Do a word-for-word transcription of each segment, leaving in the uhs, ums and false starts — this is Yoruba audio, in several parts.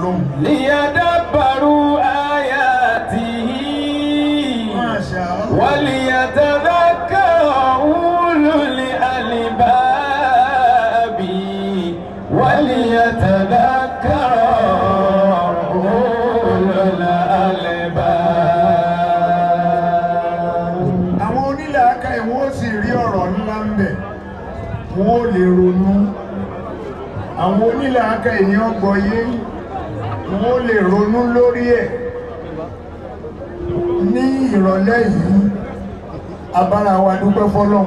ọlọ́run. ليدبروا آياته وليتذكر أولو الألباب وليتذكر أولو الألباب. àwọn onílàákà ìwọ́n sì rí ọ̀rọ̀ ńlá ń bẹ̀ wọ́n lè ronú. àwọn onílàákà ènìyàn gbọ́yé wọ́n lè ronú lórí ẹ̀. ní ìrọ̀lẹ́ yìí abára wa dúpẹ́ fọ́lọ́run.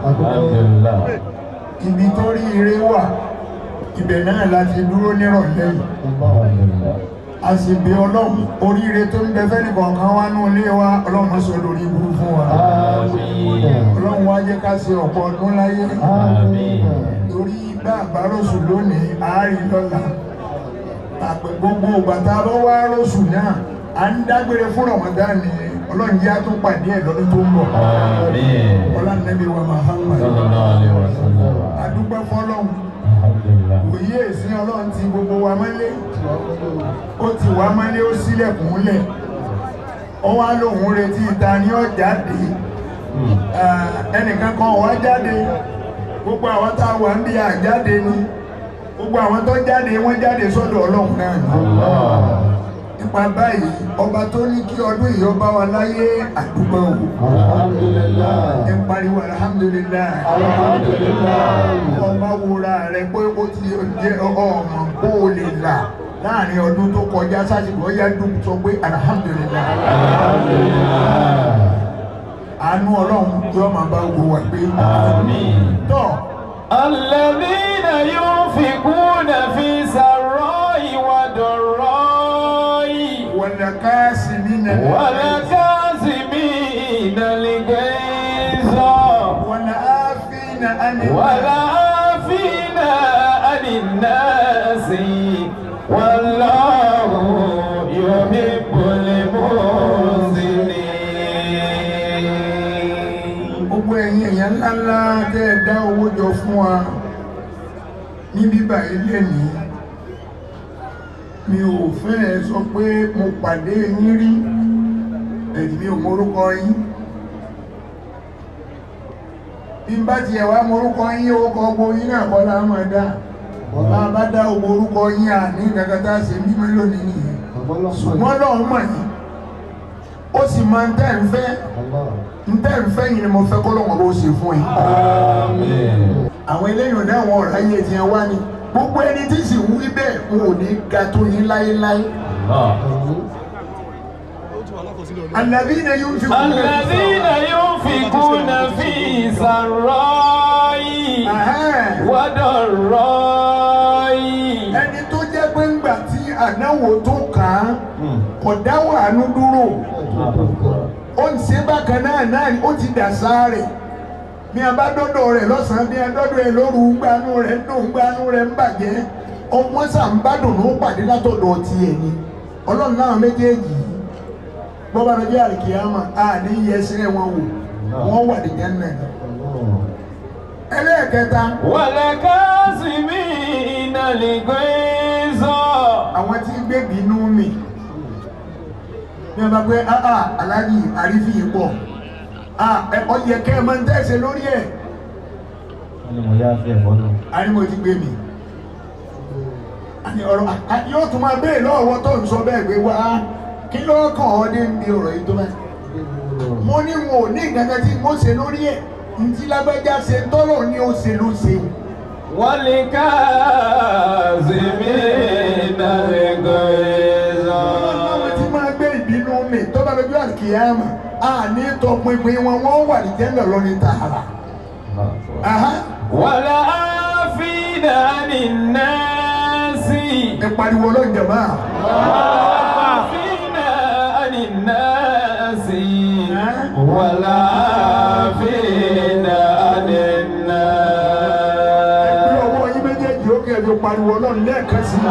ibi tó rí ire wà ibẹ̀ náà láti dúró nírọ̀lẹ́ yìí. a sì bí ọlọ́run oríire tó ń bẹ fẹ́ni kọ̀ọ̀kan wá ní ilé wa ọlọ́run sọ lórí ibú fún wa. ọlọ́run wá jẹ́ ká ṣe ọ̀pọ̀ ọdún láyé. torí bá àbáròsù lónìí àárín lọ́la àpẹ gbogbo bàtà bá wá rọ́sù náà à ń dágbére fún Ramadan ni ọlọ́run yá tó pàdé ẹ̀ lọ́dún tó ń bọ̀. ọlọ́run Nábì wa Muhammad adúpẹ́ fọ́lọ́run. òye ìsìn ọlọ́run ti gbogbo wa mọ́lé ó ti wá mọ́lé ó sílẹ̀kùn lẹ̀ ó wá lóhun retí ìta ní ọ̀jáde ẹnìkan kan wá jáde gbogbo àwọn tá a wà ń bí àjáde ni gbogbo àwọn tó jáde wọ́n jáde sọ́dọ̀ ọlọ́run náà ni. nípa báyìí ọba tó ní kí ọdún yìí ọba wa láyé àdúgbò wò. ẹ pariwo alhamdulilayi. ọba wúra rẹ pé ó ti jẹ ọmọ kó o lè là láàrin ọdún tó kọjá sásìkò ọyá dùn sọ pé alhamdulilayi. àánú ọlọ́run yóò máa bá gbogbo wa gbé. tọ́. الذين ينفقون في سراء وضراء والكاظمين والكاظمين الغيظ والعافين عن والعافين عن الناس والله يحب المحسنين. gbogbo ẹ̀yin èèyàn ńláńlá tẹ́ ẹ dá owó jọ fún wa ní bíbá ilé ní mi ò fẹ́ sọ pé mo pàdé yín rí èmi ò mórúkọ yín bí n bá tiẹ̀ wá mórúkọ yín owó kọ gbogbo yín náà kọ́ la máa dá bá a bá dá orúkọ yín àní kankan tá a ṣe bí mi lónìí nìyẹn ṣùgbọ́n lọ́hùn mọ̀ yín ó sì máa ń tẹ́ ń fẹ́ ń tẹ́ ń fẹ́ yìí ni mo fẹ́ kọ́ lọ́wọ́ bó ṣe fún yín. àwọn eléyìí náà wọn ọ̀rọ̀ ayé tiẹ̀ wá ní gbogbo ẹni tí sì wí bẹ́ẹ̀ n ò ní ga tó yín láéláé. الذين ينفقون الذين ينفقون في سراء وضراء. ẹni tó jẹ́ pé ńgbà tí àdáwò tó kàn án kò dáwọ́ àánú dúró ó ń ṣe bákan náà náà ó ti dà sáré bí a bá dọ́dọ̀ rẹ̀ lọ́sàn-án bí a dọ́dọ̀ rẹ̀ lóru gbanú rẹ̀ ń dùn gbanú rẹ̀ ń bàjẹ́ ọmọ sàn bá dùnú pàdé látọ̀dọ̀ tiẹ̀ ni ọlọ́run náà méjèèjì bọ́bá rẹ̀ bí àlìkìyàmà á ní yẹsẹ̀ wọn wò wọ́n wà ní Jánnà. ẹlẹ́ẹ̀kẹta. والكاظمين الغيظ. àwọn tí gbé bínú mi ní ọba pé áà aláàjì àrífì yìí pọ̀ ọ yẹ kẹ́ ẹ máa ń tẹ̀sẹ̀ lórí ẹ̀. àní mo ti gbé mi àní ọ̀rọ̀ yóò tún máa béèrè lọ́wọ́ tó ń sọ bẹ́ẹ̀ pé wá kí ló kàn ọ́ dé níbi ọ̀rọ̀ yìí tó báyìí. mo ní wọn ò ní nǹkan kan tí mo ṣe lórí ẹ̀ ntí lágbájá ṣe tọ́lọ̀ ní ó ṣe ló ṣe. والكاظمين الغيظ. ọlọ́run ti máa gbé ìbínú mi tó bá lójú àkìyàmà àní tọpinpin wọn wọ́n wà ní Jánnà lórí tààrà. والعافين عن الناس. ẹ pariwo lọ́jọ́ máa. والعافين عن الناس. والعافين عن الناس. ẹ gbé ọwọ́ yín méjèèjì ó kẹ́ ẹ fi pariwo Ọlọ́run lẹ́ẹ̀kan sí i.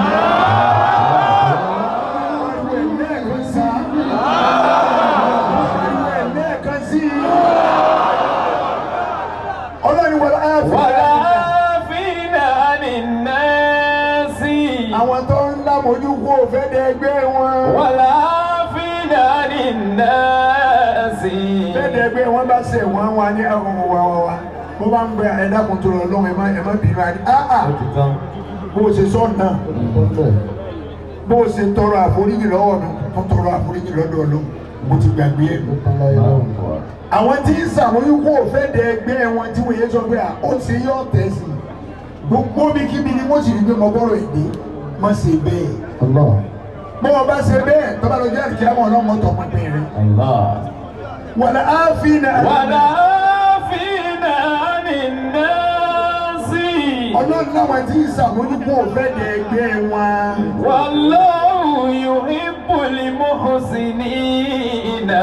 àwọn tó ń ńlá mojú kó fẹ́ dẹ ẹgbẹ́ wọn. wàlá fínà ní nàásì. fẹ́ dẹ ẹgbẹ́ wọn bá ṣe wọ́n wá ní ẹ̀hún wa wa wa bó bá ń gbé ẹ̀dákun tó lọ lọ́wọ́ ẹ̀ má ẹ̀ má bínú àdé áà bó o ṣe sọ náà bó o ṣe tọrọ àforíjì lọ́wọ́ mi tó tọrọ àforíjì lọ́dọ̀ Ọlọ́run mo ti gbàgbé ẹ̀. àwọn tí ń sàmójú kó fẹ́ dẹ ẹgbẹ́ wọn tí wọ́n yé sọ pé ó ti yọ ọ̀tẹ̀ sí i gbogbo bí kíbi ni wọ́n sì rí pé mo bọ́rọ̀ èdè má ṣe bẹ́ẹ̀. bó o bá ṣe bẹ́ẹ̀ tọ́ba lọ jẹ́ àdìkí àwọn ọlọ́mọ tó pín pín rẹ̀. wàlá àfínà. wàlá àfínà ní nàásì. ọlọ́run náà ti ń sàmójú kó fẹ́ dẹ ẹgbẹ́ wọn. wallahu yuhibbul muhsinina.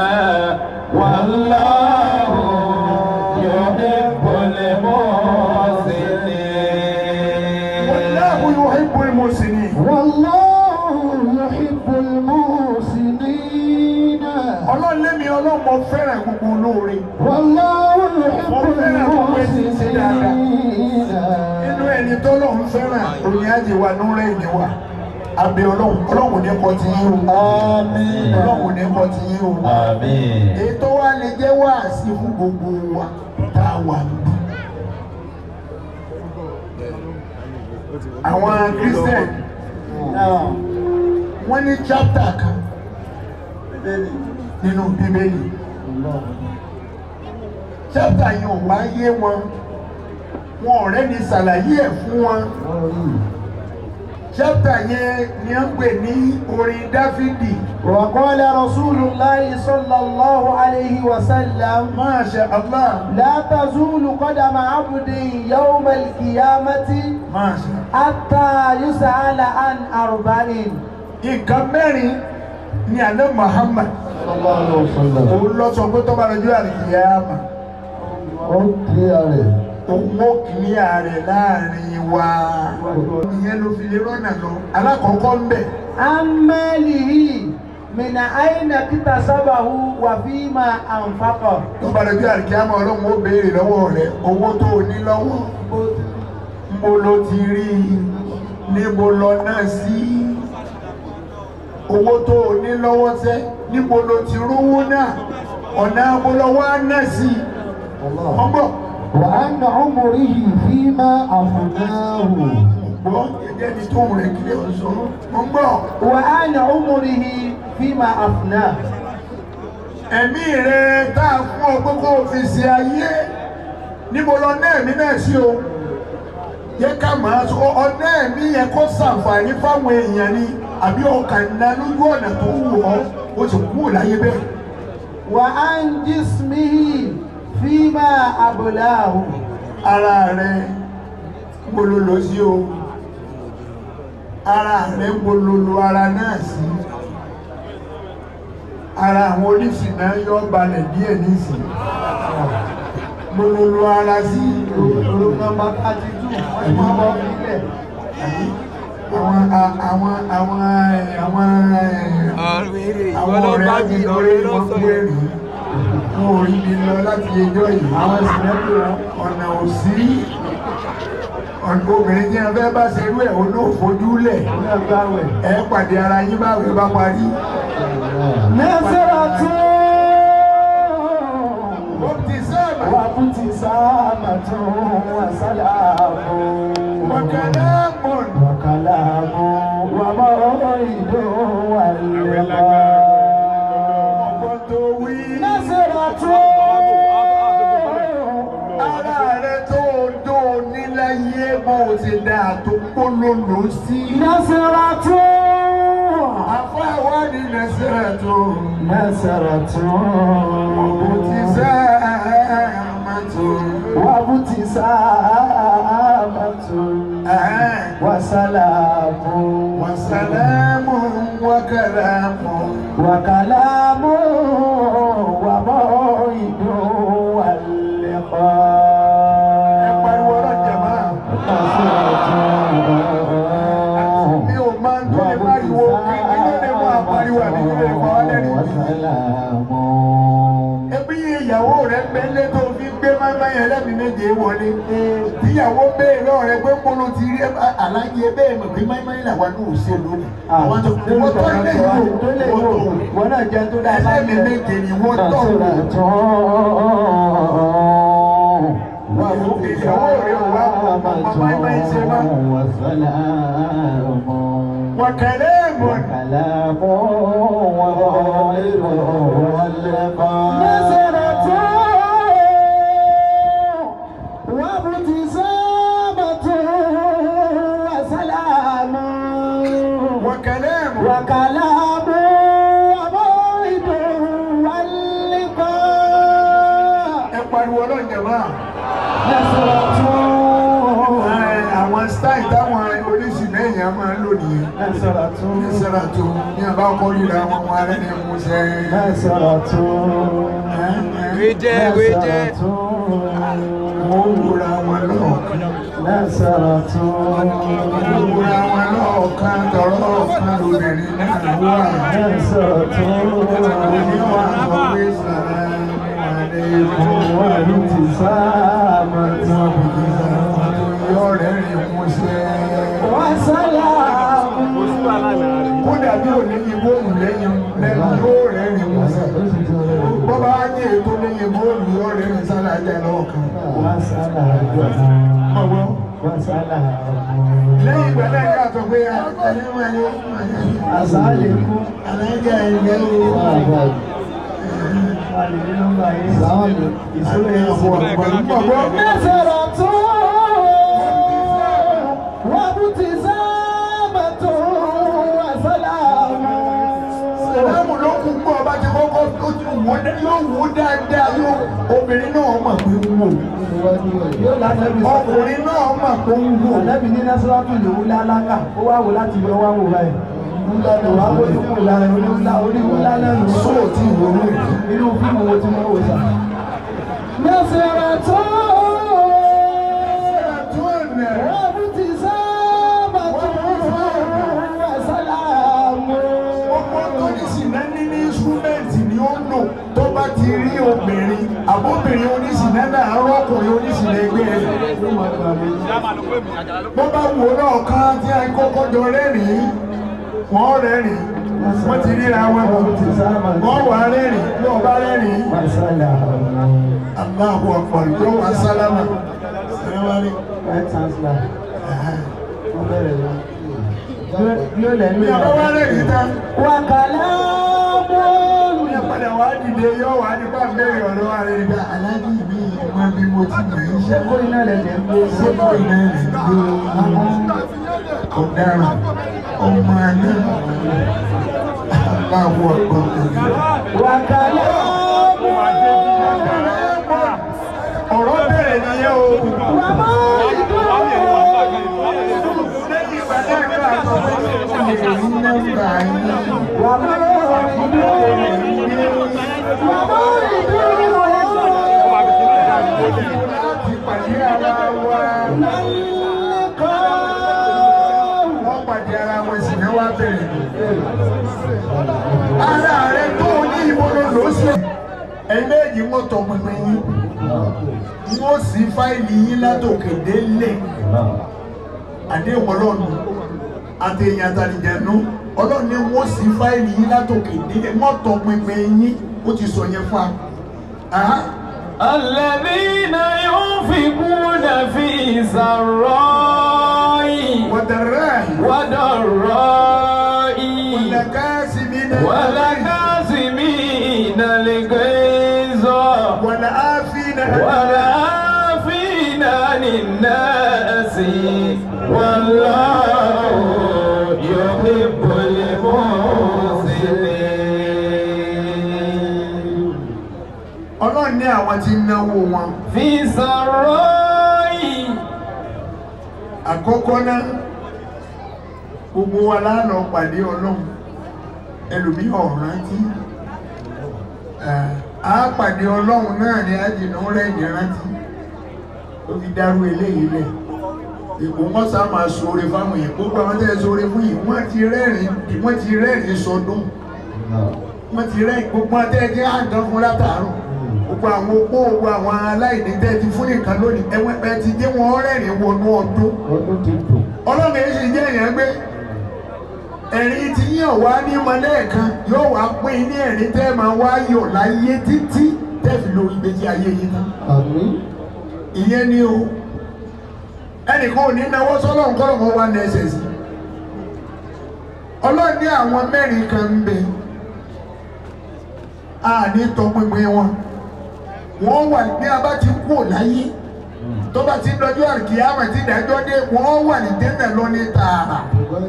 wallahu yuhibbul muhsinina. يحب المحسنين والله يحب المحسنين Ọlọ́run lémi Ọlọ́run mo fẹ́ràn gbogbo olóore. والله يحب المحسنين inú ẹni tó lọ́run fẹ́ràn òní àjẹ wa núrẹ́ ìní wa abẹ Ọlọ́run Ọlọ́run ní kọ́ ti yín o. Àmín. Ọlọ́run ní kọ́ ti yín o. Àmín. ètò wa lè jẹ́ wáàsí fún gbogbo wa tá a wà níbí. àwọn Christian wọ́n ní chapter kan nínú Bíbélì chapter yìí ò wá yé wọn wọn ọ̀rẹ́ ní ṣàlàyé ẹ̀ fún wọn chapter yẹn ni à ń pè ní orin Dáfídì. وقال رسول الله صلى الله عليه وسلم ما شاء الله لا تزول قدم عبد يوم القيامة ما شاء حتى يسأل عن أربع. nǹkan mẹ́rin ni àná Muhammad sallallahu alaihi wasallam òun lọ sọ pé tó bá lọ́jọ́ àlùkìyámà ó kílíà rẹ̀ òun ó kílíà rẹ̀ láàrin wa ìyẹn ló fi lè rọ́nà lọ alákọ̀ọ́kọ́ ń bẹ̀. amẹ́lìhì mìnà àyìnà kíta sábàhù wà fíìmà àǹfàkọ̀. tó bá lọ́jọ́ àlùkìyámà Ọlọ́run ó béèrè lọ́wọ́ rẹ̀ owó tó o ní lọ́wọ́ mo ló ti rí i níbo lọ náà sí owó tó o ní lọ́wọ́ sẹ́ níbo ló ti rówó náà ọ̀nà abolọ́wọ́ náà sí ọgbọ́n. wà á nà ọmọrìhì fíìmà àfọ̀náhù. gbọ́ ẹgbẹ́ mi tó rẹ̀ kílẹ̀ ọ̀sán mo ń gbọ́. wà á nà ọmọrìhì fíìmà àfọ̀nà. ẹ̀mí rẹ̀ tá a fún ọ pé kó o fi ṣe ayé níbo lọ náà ẹ̀mí náà sí o yẹ ká máa sọ ọ̀nà ẹ̀mí yẹn kó ṣàǹfààní fáwọn èèyàn ni àbí ọkàn ńlá lójú ọ̀nà tó wù ọ́ o sì kú láyé bẹ́ẹ̀. wà á ń jísmìhì fíìmà àbùláhù. ara rẹ̀ gbololo sí o ara rẹ̀ gbololo ara náà sí ara àwọn oníṣìí náà yọ balẹ̀ díẹ̀ nísìnyí gbololo ara sí nọ́mbà thirty two wọ́n ti bọ́ nílẹ̀. àwọn àwọn àwọn àwọn àwọn ọ̀rẹ́ àti ọ̀rẹ́ wọn kú ẹ̀rí wọn ò rí mi lọ láti ẹjọ́ yìí àwọn ìsìnkú ọ̀nà òsì obìnrin tí wọn fẹ́ bá ṣe irú ẹ̀ oní òfojú lẹ̀ ẹ pàdé ara yín báwẹ̀ bá parí. nẹ́sẹ̀rọ̀ tún. وابتسامة وسلام وكلام وكلام وموعد واللقاء نصرة ara rẹ̀ tó dó níláyé bó ti dà tó polówó sí. نصرة àfáwádìí نصرة نصرة وابتسامة وابتسامة وسلام وسلام وكلام وكلام وموعد واللقاء. mi ò máa ń tó lè pariwo kí ló lè mú àpariwo àbí kí ló lè pa wá lẹ́rìn-ín. ẹbí ìyàwó rẹ̀ pẹ́lẹ́ tó fi gbé máa ẹlẹ́mìí méje wọlé tíyàwó bẹ́ẹ̀ lọ́wọ́ rẹ pé kó ló ti rí aláyé bẹ́ẹ̀ mọ̀ pé máìmáì làwọn náà ò ṣe lónìí. àwọn tó wọ́n tọ́ ilé yìí tó lè wò wọ́n náà jẹ́ tó dáa ẹlẹ́mìí méje ni wọ́n tọ̀ wò. ìyàwó rẹ̀ wà ọmọ máìmáì ṣe máa. وكلام وكلام وظاهر واللقاء نظرة وابتسامة وسلام وكلام وكلام وموعد واللقاء ẹ̀pàdé wọlé ìjọba. نظرة àwọn style táwọn oríṣi mẹ́yìn á máa ń lò nìyẹn. نظرة Ẹsẹ̀rà tó ní àbá ọkọ̀ ríra wọn wọn arẹ́ ní mú sẹ́. نظرة wíjẹ́ wíjẹ́ Wọ́n wúra wọn lọ́ọ̀kan. نظرة Wọ́n wúra wọn lọ́ọ̀kan tọ̀rọ̀ ọ̀kan lóbìnrin náà wà. نظرة Òní wà sọ pé sàrà àlẹ́ ikú wà ní ti وابتسامة yọ̀ rẹ̀ rí mú sẹ́. وسلام Kódà bí ò ní ibóòlù lẹ́yìn lẹ́nu yóò rẹ̀ rí mú sẹ́. Bọ́bá á ní ètò lẹ́yìn ibóòlù yóò rẹ̀ rí sálà jẹ́ lọ́ọ̀kan. Ọgbọ́n. Lẹ́yìn ìgbà náà yóò àtọ̀ pé Àsálẹ̀kú. alájà ilẹ̀ ooo. Nẹ́sẹ̀rọ̀ tó wọ́n bú ti sáàmà tó àsálàmù. Sàlámù ló kún pọ̀ ọba tí kọ́kọ́ tó ti wò yóò wò dáadáa yóò obìnrin náà mọ̀ pé ń wò. Yóò lánàbí sọ pé Ọkùnrin náà mọ̀ pé ń wò. ànábì ní Násírátù ìlú lálákà ó wá wò láti yọ wá wò báyìí. Wà á wọ́n wò lára oníwò lálẹ́ nù. Sóò tí ìwò ló rí. Inú fíìmù wo tí mo wò sá. Nẹ́sẹ̀rọ̀ tó Tó ẹ̀nẹ̀. wọ́n bú ti sáàmà tó àsálàmù. Ọmọ tó ní sìnà ní ní instrumenti ni ó lò tó bá ti rí obìnrin àbóbìnrin oníṣìnà náà rọ́kùnrin oníṣìnà ẹgbẹ́ rẹ̀. Bó bá wò náà kan tí a kọ́kọ́ jọ rẹ́rìn-ín, wọ́n rẹ́rìn-ín, wọ́n ti ríra wọn, wọ́n wà rẹ́rìn-ín, yóò bá rẹ́rìn-ín. Allahu Akbar yóò wá sálámà. Sálámà. Ní àbá wá rẹ́rìn-ín tán. Wàkàlà mọ́. Ní àpàdà wá dìde yóò wá nípa mẹ́rin ọ̀rọ̀ wa rẹ̀ nígbà aláàjì mi ìmọ̀ bí mo ti mọ̀ ń ṣe. Ṣé iná lẹ̀ lẹ̀ ń gbé? Ṣé kò iná rẹ̀ ń gbé ọ̀daràn ọmọ àná aláwọ̀ ọ̀gbọ̀n. Wàkàlà mọ́. Ọ̀rọ̀ bẹ̀rẹ̀ nìyẹn o. Wàmọ́ ìdúró. Lẹ́yìn ìgbà náà ní àtọ̀ pé kí n lè rí nọ́mbà yín. Wàmọ́ ìdúró. Wàmọ́ ìdúró. Láti pàdé ara wa. Wọ́n pàdé ara wọn sì ní wá bẹ̀rẹ̀. Ara rẹ̀ tó ní ìbọn ló ṣe. Ẹ̀yin méjì wọ́n tọ pinpin yín. Wọ́n sì fáìlì yín látòkè délé. Àdéhùn ọlọ́run àti èèyàn àtàlìjẹ̀nu ọlọ́run ní wọ́n sì fáìlì yín látòkè délé. Wọ́n tọ pinpin yín ó ti sọ yẹn fún wa. الذين ينفقون في سراء وضراء وضراء والكاظمين والكاظمين الغيظ والعافين والعافين عن الناس والله يحب المحسنين. Ọlọ́run ní àwọn tí ń náwó wọn. Fi sàráì. Àkọ́kọ́ náà gbogbo wa lánà pàdé Ọlọ́run ẹlòmí ọ̀rántí. A pàdé Ọlọ́run náà ní àjìnà rẹ̀ ìrántí ó fi dárú eléyìí lẹ̀. Ìpò wọ́n sá máa ṣoore fáwọn èèyàn gbogbo àwọn tẹ́ ṣoore fún yìí wọ́n ti rẹ́rìn wọ́n ti rẹ́rìn sọdún. Wọ́n ti rẹ́rìn gbogbo àtẹ́jẹ́ àǹkan fún látàárọ̀. gbogbo àwọn opó gbogbo àwọn aláìní tẹ́ ti fún nìkan lónìí ẹwọ́n ẹ ti dé wọn rẹ́rìn wọnú ọdún ọlọ́run èyí sì jẹ́ èèyàn gbé ẹ̀rín ti yín ọ̀wá ní mọ́lẹ́ẹ̀kan yóò wá pín ní ẹ̀rín tẹ́ máa wá yọ̀ láyé títí tẹ́fì lórí ìgbésí ayé yìí tán ìyẹn ni o ẹnìkan ò ní náwó sọ́lọ́run kọ́lọ́run wá ní ẹsẹ̀ sí ọlọ́run ní àwọn mẹ́rin kan ń bẹ a ní tọpinpin wọn wọ́n wà ní abá ti kú láyé tó bá ti dọjú àkíyàmọ̀ tí ìdájọ́ dé wọ́n wà ní dẹ́nà lọ ní tààrà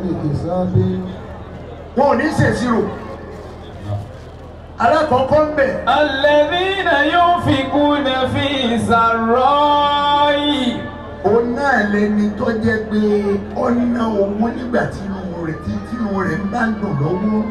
wọn ò ní ṣèṣirò alákọ̀ọ́kọ́ ń bẹ. alladhina yunfiquna fi sarra'i. òun náà lẹni tó jẹ́ pé ọ̀nà owó nígbà tínú rẹ̀ tínú rẹ̀ ń bá ń dùn lọ́wọ́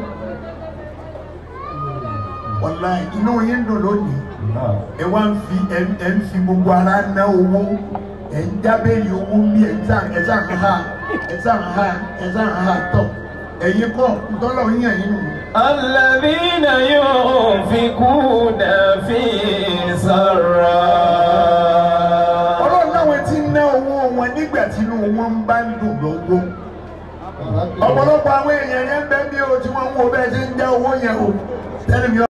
wàlá inú yín dùn lónìí ẹ wá ń fi ẹ ń fi gbogbo ara ná owó ẹ ń jábẹ́lì owó bí ẹ ń sàn ẹ sàn ha ẹ sàn ha ẹ sàn ha tọ̀ ẹ̀yin kọ́ ntọ́lọ̀ yín ẹ̀yin nù. alladhina yunfiquna fi sarra'i. ọlọ́run náà ti ná owó wọn nígbà tí inú wọn bá ń dùn lọ́wọ́ ọ̀pọ̀lọpọ̀ àwọn èèyàn yẹn ń bẹ bí o tí wọ́n ń wo bẹ́ẹ̀ ṣe ń já owó yẹn o tẹ́lẹ̀ mi.